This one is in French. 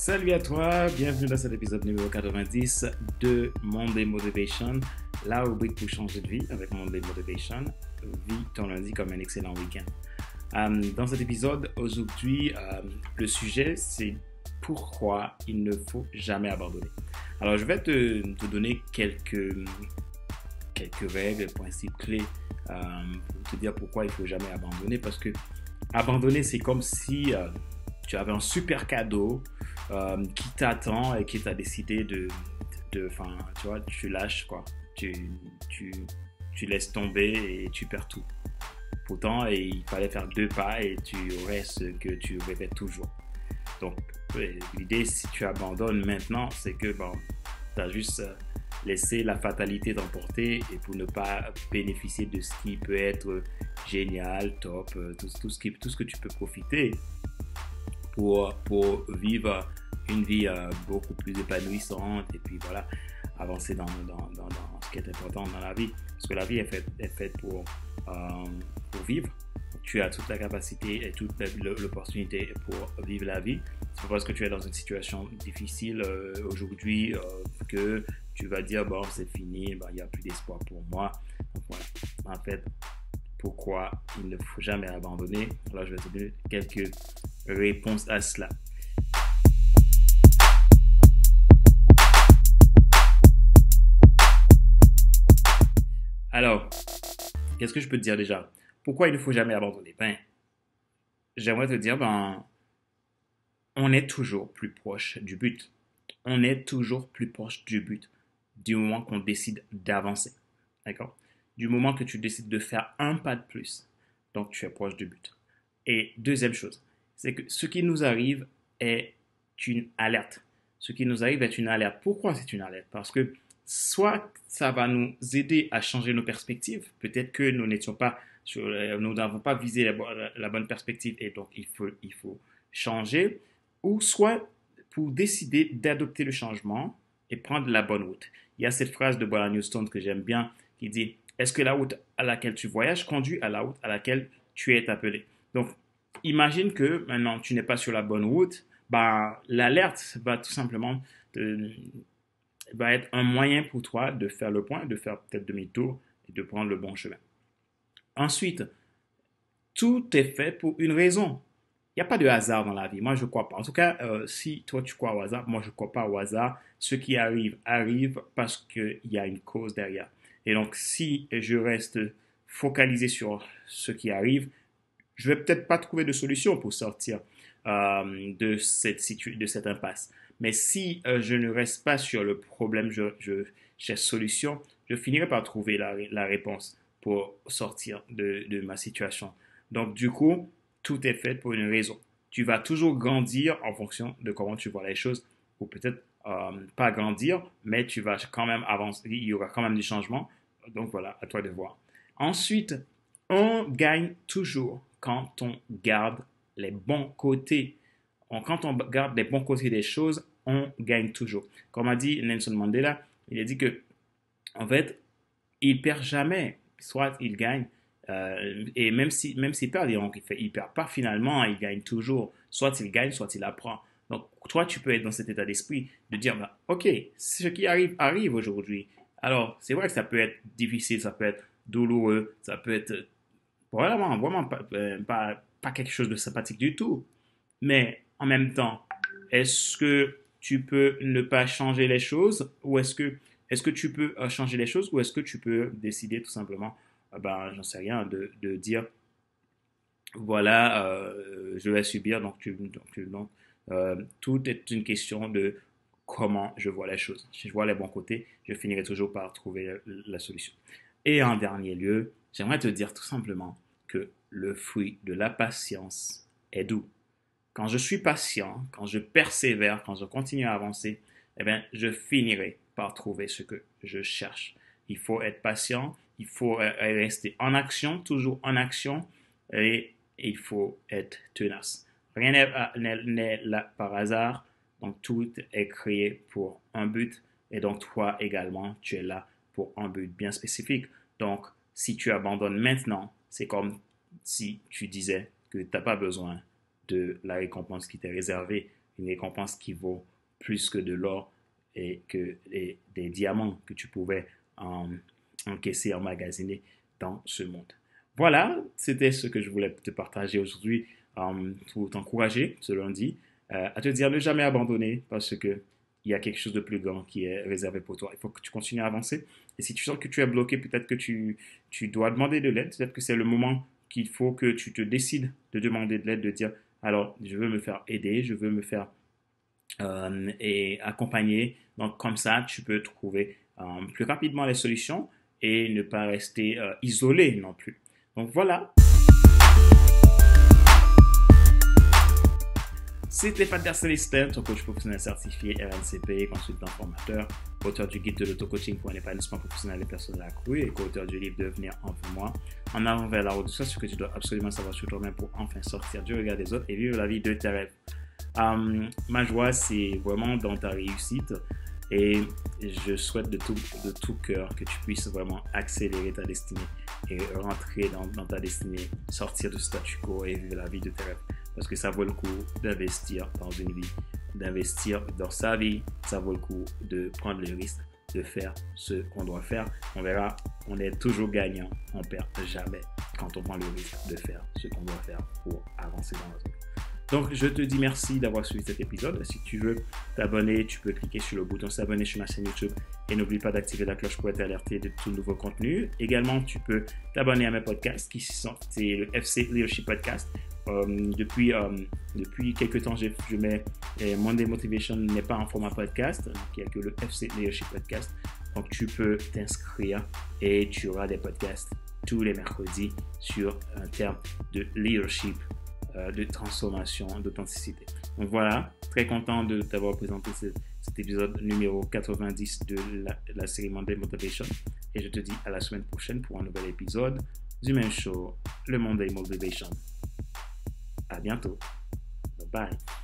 Salut à toi, bienvenue dans cet épisode numéro 90 de Monday Motivation, la rubrique pour changer de vie avec Monday Motivation. Vis ton lundi comme un excellent week-end. Dans cet épisode, aujourd'hui, le sujet c'est pourquoi il ne faut jamais abandonner. Alors, je vais te donner quelques règles, principes clés pour te dire pourquoi il ne faut jamais abandonner. Parce que abandonner, c'est comme si tu avais un super cadeau qui t'attend et qui t'a décidé enfin, tu vois, tu lâches quoi. Tu laisses tomber et tu perds tout. Pourtant, il fallait faire 2 pas et tu aurais ce que tu rêvais toujours. Donc, l'idée, si tu abandonnes maintenant, c'est que bon, tu as juste laissé la fatalité t'emporter et pour ne pas bénéficier de ce qui peut être génial, top, tout ce que tu peux profiter pour vivre une vie beaucoup plus épanouissante et puis voilà, avancer dans ce qui est important dans la vie. Parce que la vie est faite pour vivre. Tu as toute la capacité et toute l'opportunité pour vivre la vie. C'est pas parce que tu es dans une situation difficile aujourd'hui que tu vas dire bon c'est fini, il n'y a plus d'espoir pour moi. Donc voilà, en fait, pourquoi il ne faut jamais abandonner. Alors je vais te donner quelques réponses à cela. Alors, qu'est-ce que je peux te dire déjà? Pourquoi il ne faut jamais abandonner? J'aimerais te dire, on est toujours plus proche du but. On est toujours plus proche du but du moment qu'on décide d'avancer. D'accord? Du moment que tu décides de faire un pas de plus, donc tu es proche du but. Et deuxième chose, c'est que ce qui nous arrive est une alerte. Ce qui nous arrive est une alerte. Pourquoi c'est une alerte? Parce que soit ça va nous aider à changer nos perspectives, peut-être que nous n'avons pas visé la bonne perspective et donc il faut changer, ou soit pour décider d'adopter le changement et prendre la bonne route. Il y a cette phrase de Brian Houston que j'aime bien qui dit est-ce que la route à laquelle tu voyages conduit à la route à laquelle tu es appelé? Donc, imagine que maintenant tu n'es pas sur la bonne route, l'alerte va tout simplement va être un moyen pour toi de faire le point, de faire peut-être demi-tour et de prendre le bon chemin. Ensuite, tout est fait pour une raison. Il n'y a pas de hasard dans la vie. Moi, je ne crois pas. En tout cas, si toi, tu crois au hasard, moi, je ne crois pas au hasard. Ce qui arrive, arrive parce qu'il y a une cause derrière. Et donc, si je reste focalisé sur ce qui arrive, je ne vais peut-être pas trouver de solution pour sortir de cette impasse. Mais si je ne reste pas sur le problème, je cherche solution, je finirai par trouver la réponse pour sortir de ma situation. Donc, du coup, tout est fait pour une raison. Tu vas toujours grandir en fonction de comment tu vois les choses, ou peut-être pas grandir, mais tu vas quand même avancer, il y aura quand même du changement. Donc voilà, à toi de voir. Ensuite, on gagne toujours quand on garde les bons côtés. Quand on garde les bons côtés des choses, on gagne toujours. Comme a dit Nelson Mandela, il a dit que, en fait, il perd jamais. Soit il gagne, et même s'il perd, il perd pas finalement, il gagne toujours. Soit il gagne, soit il apprend. Donc, toi, tu peux être dans cet état d'esprit de dire, ok, ce qui arrive, arrive aujourd'hui. Alors, c'est vrai que ça peut être difficile, ça peut être douloureux, ça peut être vraiment pas quelque chose de sympathique du tout. Mais en même temps, est-ce que tu peux ne pas changer les choses ou est-ce que tu peux changer les choses ou est-ce que tu peux décider tout simplement, j'en sais rien, de dire voilà, je vais subir, tout est une question de comment je vois les choses. Si je vois les bons côtés, je finirai toujours par trouver la solution. Et en dernier lieu, j'aimerais te dire tout simplement que le fruit de la patience est doux. Quand je suis patient, quand je persévère, quand je continue à avancer, je finirai par trouver ce que je cherche. Il faut être patient, il faut rester en action, toujours en action, et il faut être tenace. Rien n'est là par hasard, donc tout est créé pour un but, et donc toi également, tu es là pour un but bien spécifique. Donc, si tu abandonnes maintenant, c'est comme si tu disais que tu n'as pas besoin de la récompense qui t'est réservée une récompense qui vaut plus que de l'or et que des diamants que tu pouvais encaisser, emmagasiner dans ce monde. Voilà, c'était ce que je voulais te partager aujourd'hui pour t'encourager ce lundi à te dire ne jamais abandonner parce que il y a quelque chose de plus grand qui est réservé pour toi. Il faut que tu continues à avancer. Et si tu sens que tu es bloqué, peut-être que tu dois demander de l'aide. Peut-être que c'est le moment qu'il faut que tu te décides de demander de l'aide, de dire, alors, je veux me faire aider, je veux me faire et accompagner. Donc, comme ça, tu peux trouver plus rapidement les solutions et ne pas rester isolé non plus. Donc, voilà. C'était Fadler Célestin, ton coach professionnel certifié RNCP, consultant formateur, auteur du guide de l'auto-coaching pour un épanouissement professionnel et personnel accru et co-auteur du livre Devenir enfin moi. En avant vers la route de soi, ce que tu dois absolument savoir sur toi-même pour enfin sortir du regard des autres et vivre la vie de tes rêves. Ma joie, c'est vraiment dans ta réussite et je souhaite de tout cœur que tu puisses vraiment accélérer ta destinée et rentrer dans ta destinée, sortir du statu quo et vivre la vie de tes rêves. Parce que ça vaut le coup d'investir dans une vie, d'investir dans sa vie, ça vaut le coup de prendre le risque de faire ce qu'on doit faire. On verra, on est toujours gagnant, on perd jamais quand on prend le risque de faire ce qu'on doit faire pour avancer dans notre vie. Donc, je te dis merci d'avoir suivi cet épisode. Si tu veux t'abonner, tu peux cliquer sur le bouton s'abonner sur ma chaîne YouTube et n'oublie pas d'activer la cloche pour être alerté de tout nouveau contenu. Également, tu peux t'abonner à mes podcasts qui sont le FC Leadership Podcast. Depuis quelques temps, je mets Monday Motivation n'est pas en format podcast, donc il n'y a que le FC Leadership Podcast. Donc, tu peux t'inscrire et tu auras des podcasts tous les mercredis sur un terme de leadership, de transformation, d'authenticité. Donc voilà, très content de t'avoir présenté cet épisode numéro 90 de la série Monday Motivation. Et je te dis à la semaine prochaine pour un nouvel épisode du même show, le Monday Motivation. À bientôt. Bye bye.